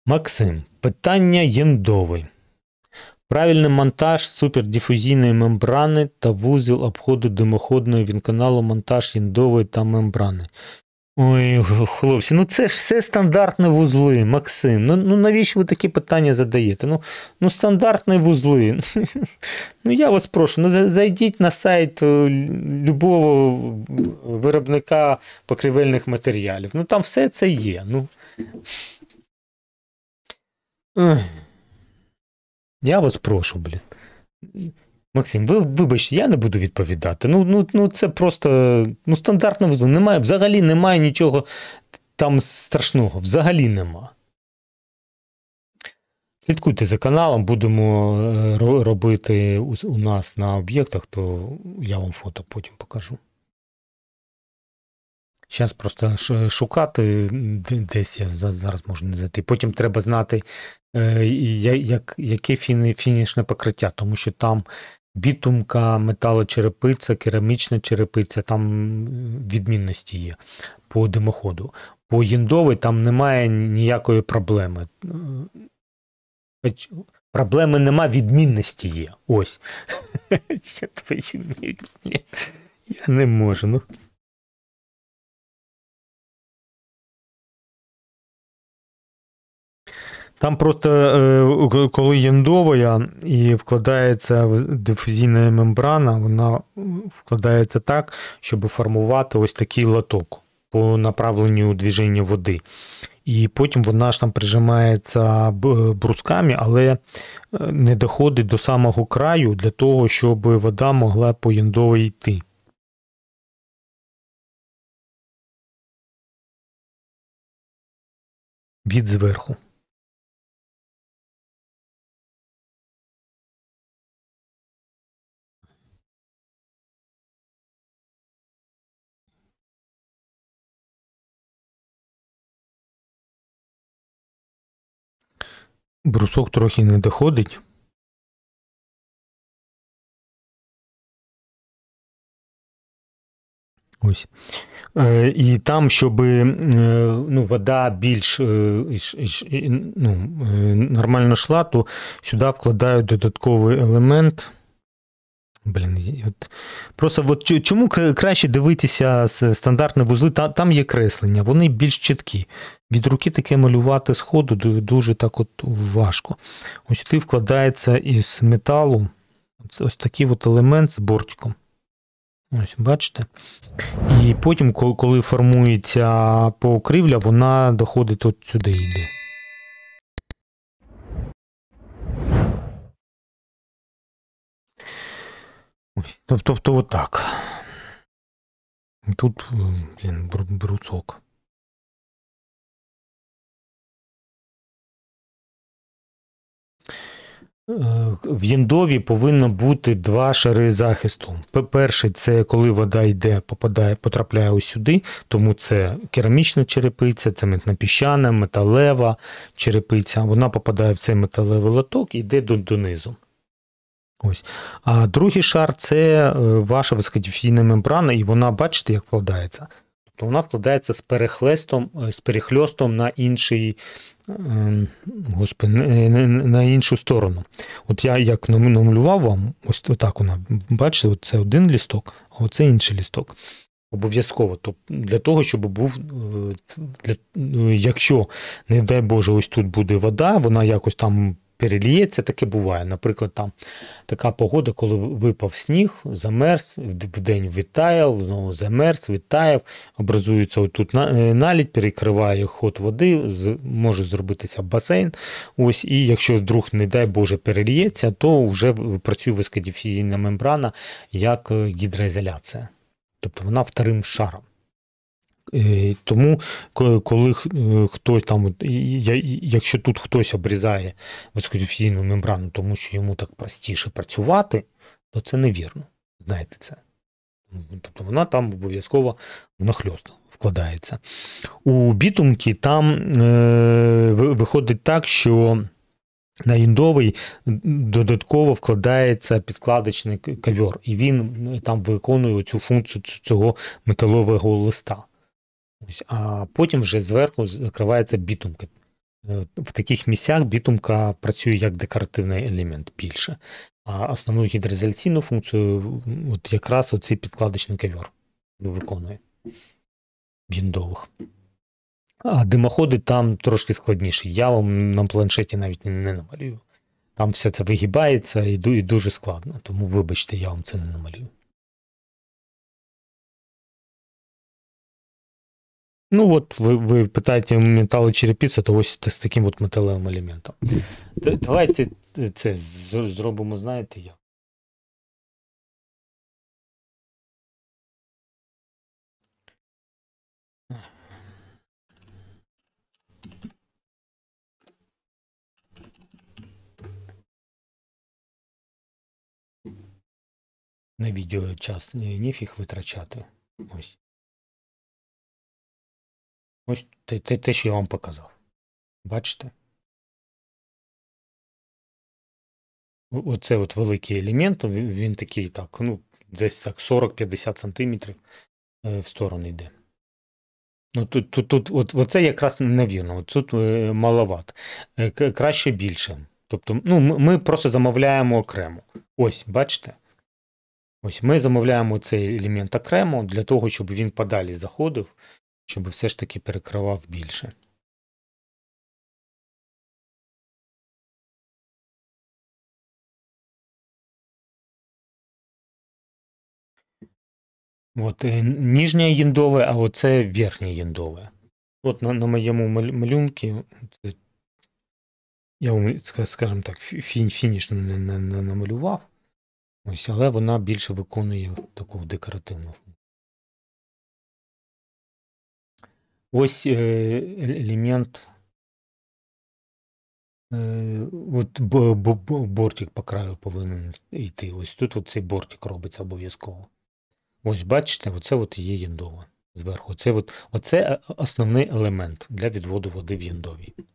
Максим, питання єндовий. Правильний монтаж супердифузійної мембрани та вузол обходу димоходної вінканалу, монтаж єндової та мембрани. Ой, хлопці, це ж все стандартні вузли, Максим. Ну навіщо ви такі питання задаєте? Ну стандартні вузли. Я вас прошу, зайдіть на сайт любого виробника покрівельних матеріалів. Там все це є. Я вас прошу, блін. Максим, вибачте, я не буду відповідати. Це просто стандартне вузол. Взагалі немає нічого там страшного. Взагалі нема. Слідкуйте за каналом, будемо робити у нас на об'єктах, то я вам фото потім покажу. Зараз просто шукати, десь я зараз можу не знайти. Потім треба знати, яке фінішне покриття, тому що там бітумка, металочерепиця, керамічна черепиця, там відмінності є по димоходу. По єндовій там немає ніякої проблеми. Проблеми нема, відмінності є. Ось. Я не можу, Там просто, коли єндова і вкладається дифузійна мембрана, вона вкладається так, щоб формувати ось такий лоток по направленню движення води. І потім вона ж там прижимається брусками, але не доходить до самого краю для того, щоб вода могла по єндовій йти. Від зверху. Брусок трохи не доходить. Ось. І там, щоб вода більш нормально йшла, то сюди вкладають додатковий елемент. Просто чому краще дивитися стандартні вузли, там є креслення, вони більш чіткі. Від руки таке малювати сходу дуже так важко. Ось сюди вкладається із металу ось такий елемент з бортиком. Ось, бачите? І потім, коли формується покрівля, вона доходить от сюди йде. Тобто отак. Тут, брусок. В єндові повинно бути два шари захисту. Перший – це коли вода йде, потрапляє ось сюди, тому це керамічна черепиця, це піщана, металева черепиця. Вона попадає в цей металевий лоток і йде донизу. Ось. А другий шар – це ваша високодифузійна мембрана, і вона, бачите, як вкладається. Тобто вона вкладається з перехльостом на інший, на іншу сторону. От я як намалював вам, ось так вона, бачите, це один лісток, а оце інший лісток. Обов'язково. Тобто для того, щоб був, якщо, не дай Боже, ось тут буде вода, вона якось там переліється, таке буває. Наприклад, там така погода, коли випав сніг, замерз, вдень відтаяв, знову замерз, відтаяв, образується отут налідь, перекриває ход води, може зробитися басейн. Ось, і якщо вдруг, не дай Боже, переліється, то вже працює високодифузійна мембрана як гідроізоляція. Тобто вона вторим шаром. Тому, коли хтось там, якщо тут хтось обрізає високодифузійну мембрану, тому що йому так простіше працювати, то це невірно. Знаєте це. Тобто вона там обов'язково внахльост вкладається. У бітумки там виходить так, що на єндовий додатково вкладається підкладочний ковер, і він там виконує цю функцію цього металового листа. Ось, а потім вже зверху закривається бітумка. В таких місцях бітумка працює як декоративний елемент більше. А основну гідроізоляційну функцію от якраз оцей підкладочний ковер виконує віндових. А димоходи там трошки складніші. Я вам на планшеті навіть не намалюю. Там все це вигибається і дуже складно. Тому, вибачте, я вам це не намалюю. Ну от, ви питаєте металочерепиця, то ось з таким от металевим елементом. Давайте це зробимо, знаєте як? На відео час ніфіг витрачати. Ось. Ось те, що я вам показав. Бачите? Оце от великий елемент, він такий так, ну, десь так 40-50 сантиметрів в сторону йде. Ну, тут оце якраз невірно, от тут маловато. Краще більше. Тобто, ну, ми просто замовляємо окремо. Ось, бачите? Ось ми замовляємо цей елемент окремо для того, щоб він подалі заходив, щоб все ж таки перекривав більше. От нижнє індове, а оце верхнє індове. От на моєму малюнку, я вам, скажімо так, фінішну не намалював, ось, але вона більше виконує таку декоративну функцію. Ось елемент, от бортик по краю повинен йти. Ось тут от цей бортик робиться обов'язково. Ось бачите, оце от є єндова зверху. Оце основний елемент для відводу води в єндовій.